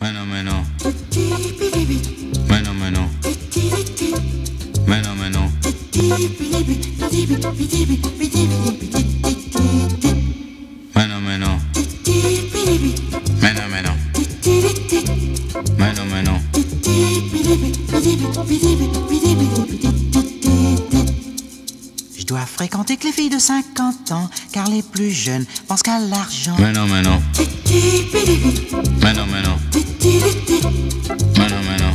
Menos, menos. Menos, menos. Menos, menos. Menos, menos. Menos, menos. Menos, menos. Je dois fréquenter que les filles de 50 ans, car les plus jeunes pensent qu'à l'argent. Menos, menos. Menos, menos. Menos, menos.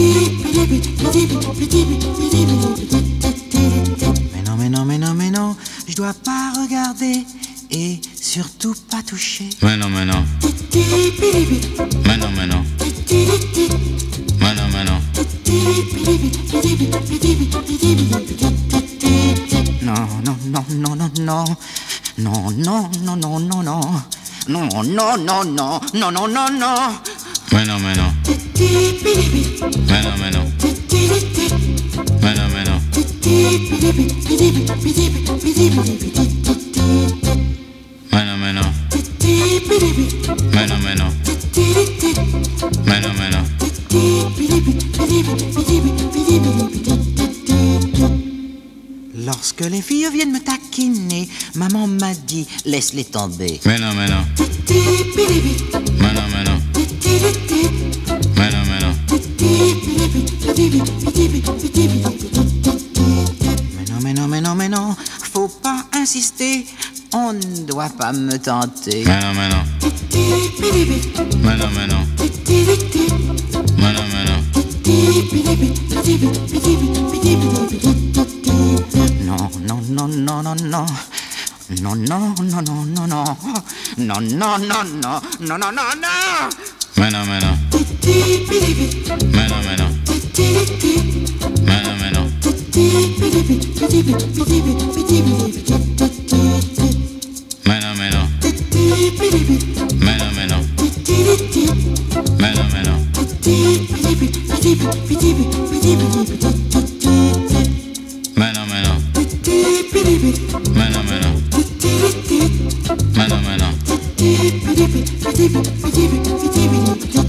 Mais non, je dois pas regarder et surtout pas toucher. Menos, menos. Menos, menos. Menos, menos. Non, non, non, non, non, non. Non, non, non, non, non, non. Non, non, non, non, non, non, non, non. Menos, menos. Menos, menos. Menos, menos. Menos, menos. Menos, menos. Menos, menos. Lorsque les filles viennent me taquiner, maman m'a dit laisse-les tomber. Menos, menos. Menos, menos. Menos, menos. Mais non, faut pas insister, on ne doit pas me tenter. Menos, menos. Menos, menos. Menos, menos. Non, non, non, non, non, non. Non, non, non, non, non, non. Non, non, non, non, non, non, non, non. Menos, menos. Menos, menos. Menos, menos. Menos, menos. Menos, menos. Menos, menos. Menos, menos. Menos, menos. Menos, menos.